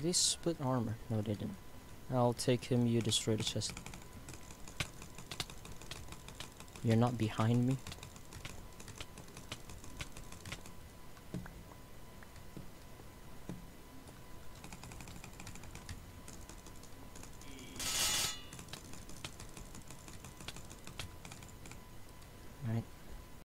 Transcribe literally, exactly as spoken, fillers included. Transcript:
they split armor? No, they didn't. I'll take him, you destroy the chest. You're not behind me?